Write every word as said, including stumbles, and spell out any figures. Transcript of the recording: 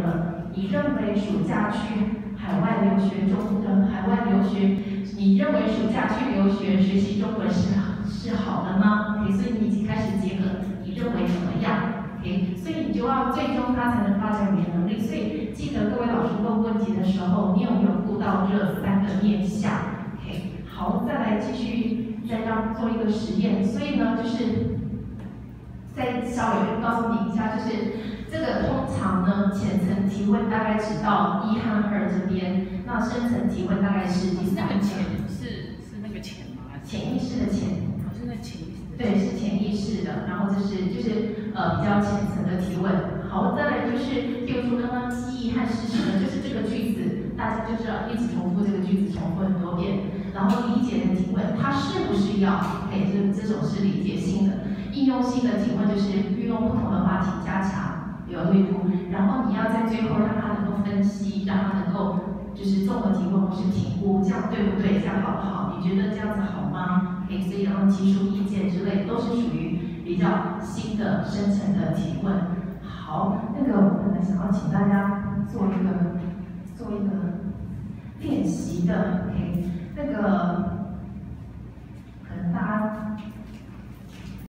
了。你认为暑假去海外留学中呃海外留学，你认为暑假去留学学习中文是是好的吗 ？OK， 所以你已经开始结合，你认为怎么样 ？OK， 所以你就要最终他才能发展语言能力。所以记得各位老师问问题的时候，你有没有顾到这三个面向 ？OK， 好，再来继续再让做一个实验。所以呢，就是再稍微告诉你一下，就是这个通常呢，浅层提问大概只到一和二这边，那深层提问大概是第三层。 是是那个潜吗？ 潜意识的潜。 哦，是那潜意识。 对，是潜意识的。然后这是就是呃比较浅层的提问。好，再来就是，譬如说刚刚记忆和事实呢，就是这个句子，大家就是要一直重复这个句子，重复很多遍。然后理解的提问，它是不是要？哎，这这种是理解性的。应用性的提问就是运用不同的话题加强流利度，然后你要在最后让他能够分析，让他能够就是综合提问或是评估，这样对不对？这样好不好？你觉得这样子好吗？可以，所以然后提出意见之类，都是属于比较新的深层的提问。好，那个我本来想要请大家做一个做一个练习的 ，OK， 那个。